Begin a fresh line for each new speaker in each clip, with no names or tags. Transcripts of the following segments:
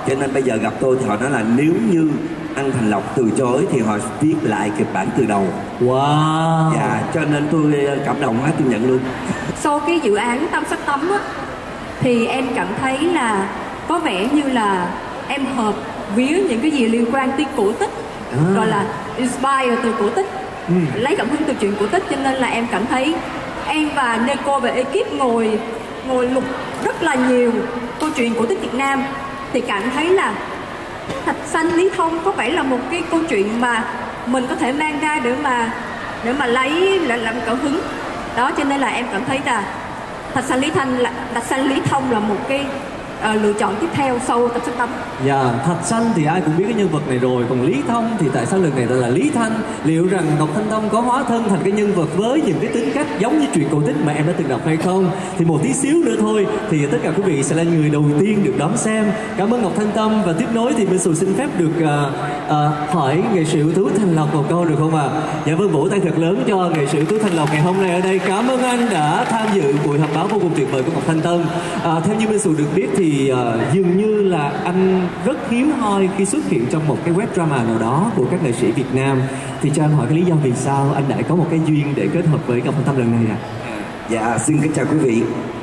cho nên bây giờ gặp tôi thì họ nói là nếu như Ăn Thành Lộc từ chối thì họ viết lại kịch bản từ đầu.
Wow.
Dạ, cho nên tôi cảm động quá, tôi nhận luôn.
Sau cái dự án Tâm Sắc Tấm á, thì em cảm thấy là có vẻ như là em hợp với những cái gì liên quan tới cổ tích, gọi là inspire từ cổ tích, lấy cảm hứng từ chuyện cổ tích, cho nên là em cảm thấy em và Nico và ekip ngồi lục rất là nhiều câu chuyện cổ tích Việt Nam, thì cảm thấy là Thạch Sanh Lý Thông có vẻ là một cái câu chuyện mà mình có thể mang ra để mà lấy làm cảm hứng đó, cho nên là em cảm thấy là Thạch Sanh Lý Thông là một cái lựa chọn tiếp theo sau Tâm Sắc Tấm.
Dạ, Thạch Sanh thì ai cũng biết cái nhân vật này rồi, còn Lý Thông thì tại sao lần này tên là Lý Thanh? Liệu rằng Ngọc Thanh Tâm có hóa thân thành cái nhân vật với những cái tính cách giống như chuyện cổ tích mà em đã từng đọc hay không? Thì một tí xíu nữa thôi thì tất cả quý vị sẽ là người đầu tiên được đón xem. Cảm ơn Ngọc Thanh Tâm, và tiếp nối thì Minh Sù xin phép được hỏi nghệ sĩ ưu tú Thành Lộc một câu được không ạ? Dạ vâng, vỗ tay thật lớn cho nghệ sĩ ưu tú Thành Lộc ngày hôm nay ở đây. Cảm ơn anh đã tham dự buổi họp báo vô cùng tuyệt vời của Ngọc Thanh Tâm. Theo như Minh Sù được biết thì dường như là anh rất hiếm hoi khi xuất hiện trong một cái web drama nào đó của các nghệ sĩ Việt Nam, thì cho em hỏi cái lý do vì sao anh lại có một cái duyên để kết hợp với Ngọc Thanh Tâm lần này ạ?
Dạ, xin kính chào quý vị.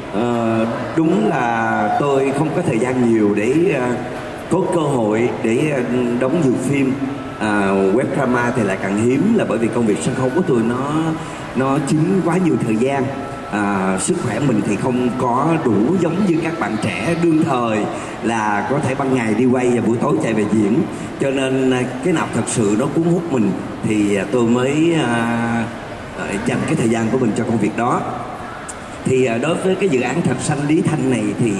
Đúng là tôi không có thời gian nhiều để có cơ hội để đóng nhiều phim. Web drama thì lại càng hiếm, là bởi vì công việc sân khấu của tôi nó chiếm quá nhiều thời gian. Sức khỏe mình thì không có đủ giống như các bạn trẻ đương thời là có thể ban ngày đi quay và buổi tối chạy về diễn, cho nên cái nào thật sự nó cuốn hút mình thì tôi mới dành cái thời gian của mình cho công việc đó. Thì đối với cái dự án Thạch Sanh Lý Thanh này thì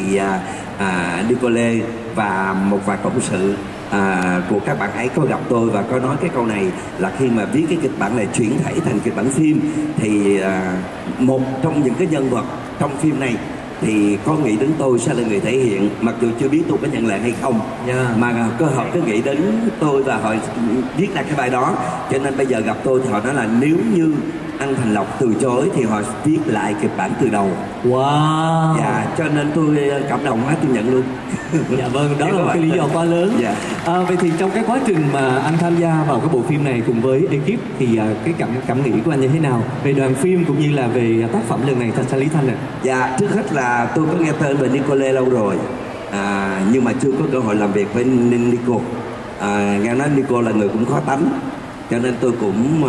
Nicole và một vài cộng sự của các bạn ấy có gặp tôi và có nói cái câu này là khi mà viết cái kịch bản này chuyển thể thành kịch bản phim thì một trong những cái nhân vật trong phim này thì có nghĩ đến tôi sẽ là người thể hiện, mặc dù chưa biết tôi có nhận lời hay không, mà cơ hội cứ nghĩ đến tôi và họ viết ra cái bài đó, cho nên bây giờ gặp tôi thì họ nói là nếu như Ăn Thành Lộc từ chối thì họ viết lại kịch bản từ đầu.
Wow.
Dạ, cho nên tôi cảm động quá, tôi nhận luôn.
Dạ vâng, đó là một cái lý do quá lớn.
Dạ.
Vậy thì trong cái quá trình mà anh tham gia vào cái bộ phim này cùng với ekip thì cái cảm nghĩ của anh như thế nào về đoàn phim cũng như là về tác phẩm lần này Thạch Sanh Lý Thanh ạ?
Dạ, trước hết là tôi có nghe tên về Nicole lâu rồi, nhưng mà chưa có cơ hội làm việc với Nico. Nghe nói Nico là người cũng khó tánh, cho nên tôi cũng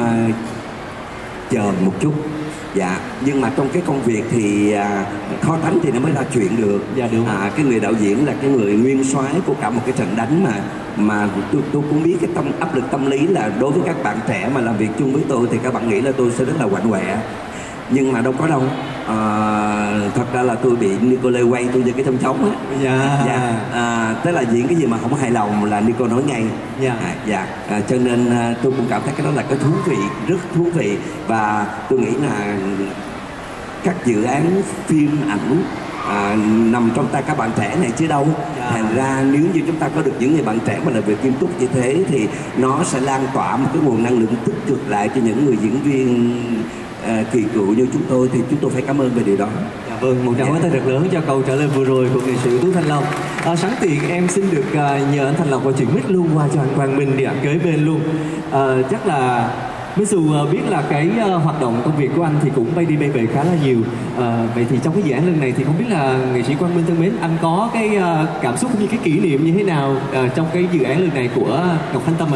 chờ một chút. Dạ, nhưng mà trong cái công việc thì khó tánh thì nó mới ra chuyện được.
Dạ đúng.
Cái người đạo diễn là cái người nguyên soái của cả một cái trận đánh mà tôi cũng biết cái áp lực tâm lý là đối với các bạn trẻ mà làm việc chung với tôi thì các bạn nghĩ là tôi sẽ rất là quạnh quẹ, nhưng mà đâu có đâu. Thật ra là tôi bị Nicole quay tôi như cái thông trống á.
Dạ.
Tức là diễn cái gì mà không hài lòng là Nicole nói ngay. Cho nên tôi cũng cảm thấy cái đó là cái thú vị, rất thú vị, và tôi nghĩ là các dự án phim ảnh nằm trong tay các bạn trẻ này chứ đâu. Thành ra nếu như chúng ta có được những người bạn trẻ mà làm việc nghiêm túc như thế thì nó sẽ lan tỏa một cái nguồn năng lượng tích cực lại cho những người diễn viên kỳ cựu như chúng tôi, thì chúng tôi phải cảm ơn về điều đó.
Dạ vâng, một tràng pháo tay thật lớn cho câu trả lời vừa rồi của nghệ sĩ ưu tú Thanh Lộc. Sẵn tiện em xin được nhờ anh Thành Lộc vào chuyện mic luôn qua cho anh Quang Minh đi ạ, kế bên luôn. Chắc là Minh Sù biết là cái hoạt động công việc của anh thì cũng bay đi bay về khá là nhiều. Vậy thì trong cái dự án lần này thì không biết là nghệ sĩ Quang Minh thân mến, anh có cái cảm xúc cũng như cái kỷ niệm như thế nào trong cái dự án lần này của Ngọc Thanh Tâm ạ?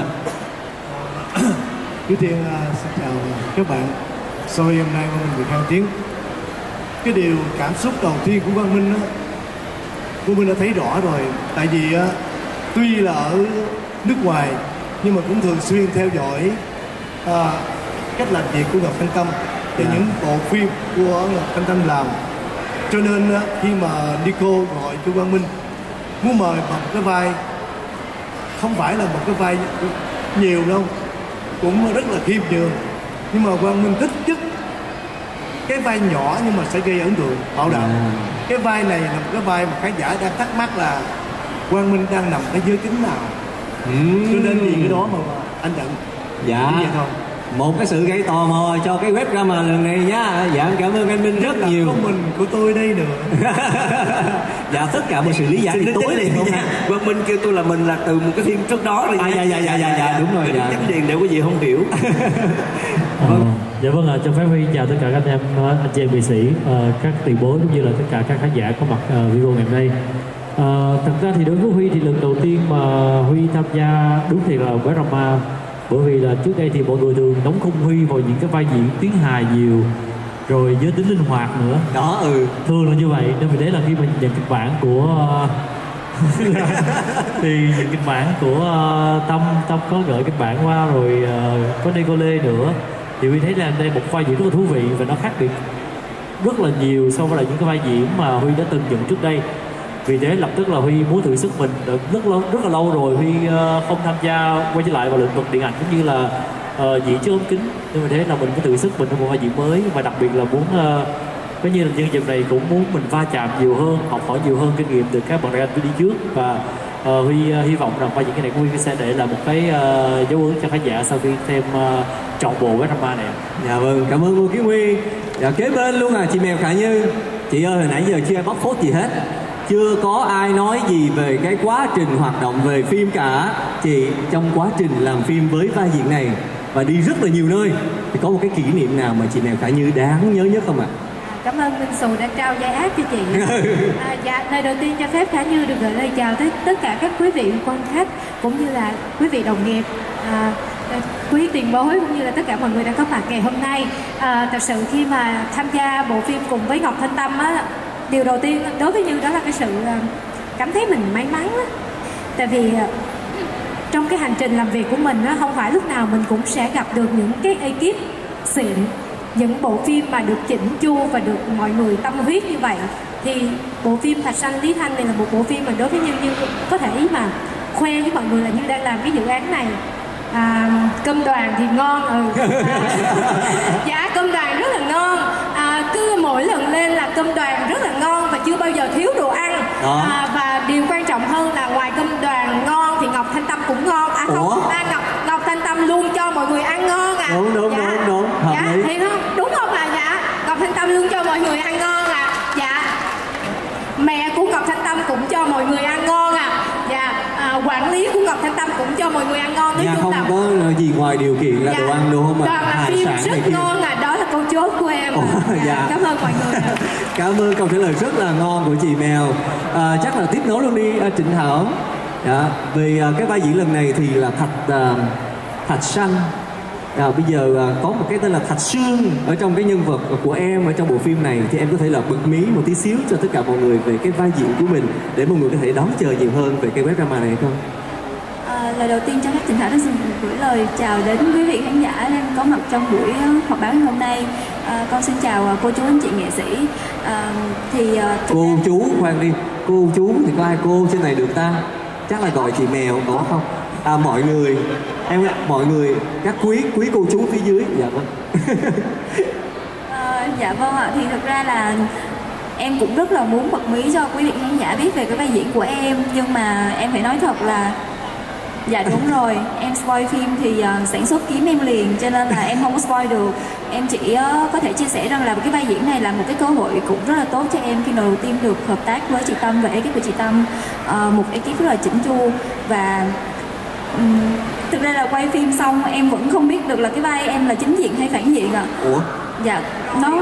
Trước tiên xin chào các bạn. Sorry, hôm nay Quang Minh bị khang tiếng. Cái điều cảm xúc đầu tiên của Quang Minh á, Quang Minh đã thấy rõ rồi. Tại vì tuy là ở nước ngoài nhưng mà cũng thường xuyên theo dõi cách làm việc của Ngọc Thanh Tâm và những bộ phim của Ngọc Thanh Tâm làm. Cho nên khi mà Nico gọi cho Quang Minh muốn mời vào một cái vai, không phải là một cái vai nhiều đâu, cũng rất là khiêm nhường, nhưng mà Quang Minh thích nhất cái vai nhỏ nhưng mà sẽ gây ấn tượng, bảo đảm. Cái vai này là một cái vai mà khán giả đang thắc mắc là Quang Minh đang nằm cái giới tính nào. Cho nên vì cái đó mà anh nhận.
Dạ.
Vậy thôi.
một cái sự gây tò mò cho cái web drama lần này nhá. Dạ cảm ơn anh Minh rất nhiều.
Có mình của tôi đây nữa.
Dạ tất cả mọi sự lý giải thì tối liền không
nha. Quang Minh kêu tôi là mình là từ một cái phim trước đó rồi.
Dạ đúng rồi. Dạ.
Chấm điền để quý vị không hiểu.
Dạ vâng ạ, cho phép Huy chào tất cả các anh chị em nghệ sĩ, các tiền bối cũng như là tất cả các khán giả có mặt video ngày hôm nay. Thật ra thì đối với Huy thì lần đầu tiên mà Huy tham gia đúng thì là với drama, bởi vì là trước đây thì mọi người thường đóng khung Huy vào những cái vai diễn tiếng hài nhiều, rồi giới tính linh hoạt nữa.
Đó
thường là như vậy, nên vì thế là khi mình nhận kịch bản của thì những kịch bản của Tâm có gửi kịch bản qua rồi, có Nicole nữa, thì Huy thấy là đây một vai diễn rất là thú vị và nó khác biệt rất là nhiều so với lại những cái vai diễn mà Huy đã từng nhận trước đây. Vì thế lập tức là Huy muốn thử sức mình được rất là lâu rồi. Huy không tham gia quay trở lại vào lĩnh vực điện ảnh cũng như là diễn trước ống kính, nên vì thế là mình muốn thử sức mình trong một vai diễn mới, và đặc biệt là muốn có như là nhân vật này cũng muốn mình va chạm nhiều hơn, học hỏi nhiều hơn kinh nghiệm từ các bạn anh đi trước. Và Huy hy vọng rằng vai diễn cái này của Huy sẽ để lại một cái dấu ấn cho khán giả sau khi xem trọn bộ cái drama này.
Dạ vâng, cảm ơn cô Kiếm Huy. Dạ kế bên luôn chị Mèo Khả Như. Chị ơi, hồi nãy giờ chưa ai bóc phốt gì hết, chưa có ai nói gì về cái quá trình hoạt động về phim cả. Chị trong quá trình làm phim với vai diễn này và đi rất là nhiều nơi, thì có một cái kỷ niệm nào mà chị Mèo Khả Như đáng nhớ nhất không ạ?
Cảm ơn Minh Xù đã trao giải ác cho chị. Dạ, lời đầu tiên cho phép Khả Như được gửi lời chào tới tất cả các quý vị quan khách cũng như là quý vị đồng nghiệp, quý tiền bối cũng như là tất cả mọi người đang có mặt ngày hôm nay. Thật sự khi mà tham gia bộ phim cùng với Ngọc Thanh Tâm á, điều đầu tiên đối với Như đó là cái sự cảm thấy mình may mắn á. Tại vì trong cái hành trình làm việc của mình á, không phải lúc nào mình cũng sẽ gặp được những cái ekip xịn, những bộ phim mà được chỉnh chu và được mọi người tâm huyết như vậy. Thì bộ phim Thạch Sanh Lý Thanh này là một bộ phim mà đối với Như có thể mà khoe với mọi người là Như đang làm cái dự án này. Cơm đoàn thì ngon. Dạ cơm đoàn rất là ngon. Cứ mỗi lần lên là cơm đoàn rất là ngon và chưa bao giờ thiếu đồ ăn. Và điều quan trọng hơn là ngoài cơm đoàn ngon thì Ngọc Thanh Tâm cũng ngon. Ngọc Thanh Tâm luôn cho mọi người ăn ngon à.
Đúng.
Dạ thì không đúng không ạ? Dạ Ngọc Thanh Tâm luôn cho mọi người ăn ngon à. Dạ mẹ của Ngọc Thanh Tâm cũng cho mọi người ăn ngon à. Dạ quản lý của Ngọc Thanh Tâm cũng cho mọi người ăn ngon.
Nói chung không có gì ngoài điều kiện là đồ ăn đúng không ạ?
Hải sản rất ngon à, đó là câu chốt của em. Cảm ơn mọi người.
Cảm ơn câu trả lời rất là ngon của chị Mèo. Chắc là tiếp nối luôn đi Trịnh Thảo. Vì cái vai diễn lần này thì là Thạch Sanh. Bây giờ có một cái tên là Thạch Sương ở trong cái nhân vật của em ở trong bộ phim này, thì em có thể là bật mí một tí xíu cho tất cả mọi người về cái vai diễn của mình để mọi người có thể đón chờ nhiều hơn về cái web drama này không?
Lời đầu tiên cho phép Trịnh Thảo đã xin gửi lời chào đến quý vị khán giả đang có mặt trong buổi họp báo ngày hôm nay. Con xin chào cô chú anh chị nghệ sĩ.
Cô chú khoan đi, cô chú thì có ai cô trên này được ta? Chắc là gọi chị Mèo có không? Mọi người, mọi người, các quý cô chú phía dưới. Dạ vâng.
Dạ vâng ạ, thì thực ra là em cũng rất là muốn bật mí cho quý vị khán giả biết về cái vai diễn của em, nhưng mà em phải nói thật là dạ đúng rồi, em spoil phim thì sản xuất kiếm em liền, cho nên là em không có spoil được. Em chỉ có thể chia sẻ rằng là cái vai diễn này là một cái cơ hội cũng rất là tốt cho em khi đầu tiên được hợp tác với chị Tâm và ekip của chị Tâm, một ekip rất là chỉnh chu. Và thực ra là quay phim xong em vẫn không biết được là cái vai em là chính diện hay phản diện ạ. Dạ nó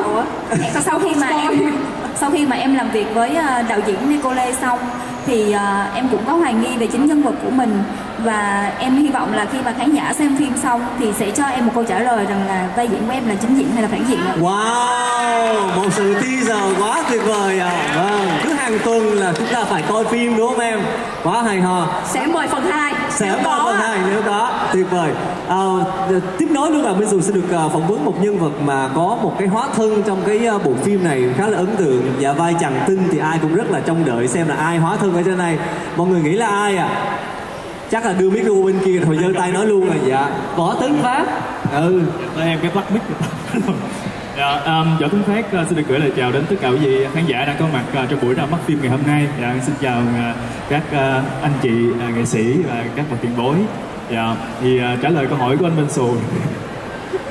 sau khi mà em làm việc với đạo diễn Nicole xong thì em cũng có hoài nghi về chính nhân vật của mình, và em hy vọng là khi mà khán giả xem phim xong thì sẽ cho em một câu trả lời rằng là vai diễn của em là chính diện hay là phản diện ạ.
Wow, một sự teaser quá tuyệt vời ạ. Vâng, cứ hàng tuần là chúng ta phải coi phim đúng không em? Quá hay ho.
Sẽ mời phần 2.
Sẽ mời phần 2 nếu có. Tuyệt vời. Tiếp nối luôn là Minh Dù sẽ được phỏng vấn một nhân vật mà có một cái hóa thân trong cái bộ phim này khá là ấn tượng. Dạ vai chàng tinh thì ai cũng rất là trông đợi xem là ai hóa thân ở trên này. Mọi người nghĩ là ai ạ? Chắc là đưa micro bên kia rồi giơ tay nói luôn rồi. Dạ Võ Tấn Phát.
Em cái bắt mic. Võ Tấn Phát xin được gửi lời chào đến tất cả quý vị khán giả đang có mặt trong buổi ra mắt phim ngày hôm nay. Xin chào các anh chị nghệ sĩ và các bậc tiền bối. Thì trả lời câu hỏi của anh Minh Xù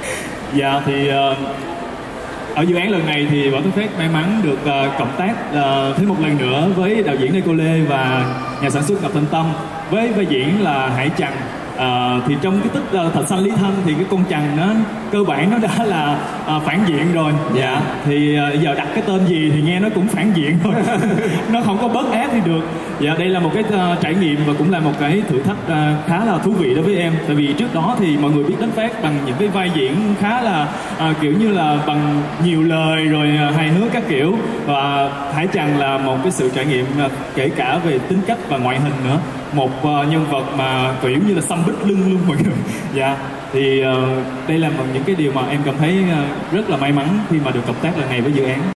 Dạ thì ở dự án lần này thì Võ Tấn Phát may mắn được cộng tác thêm một lần nữa với đạo diễn Lê Cô Lê và nhà sản xuất Ngọc Thanh Tâm với vai diễn là Hải Trần. Thì trong cái tích Thạch Xanh Lý Thân thì cái con Trần nó cơ bản nó đã là phản diện rồi. Dạ thì giờ đặt cái tên gì thì nghe nó cũng phản diện thôi. Nó không có bớt ác thì được. Dạ đây là một cái trải nghiệm và cũng là một cái thử thách khá là thú vị đối với em. Tại vì trước đó thì mọi người biết đến Phát bằng những cái vai diễn khá là kiểu như là bằng nhiều lời rồi hài hước các kiểu, và Hải Trần là một cái sự trải nghiệm kể cả về tính cách và ngoại hình nữa, một nhân vật mà kiểu như là xăm bít lưng luôn mọi người. Dạ thì đây là một những cái điều mà em cảm thấy rất là may mắn khi mà được cộng tác lần này với dự án.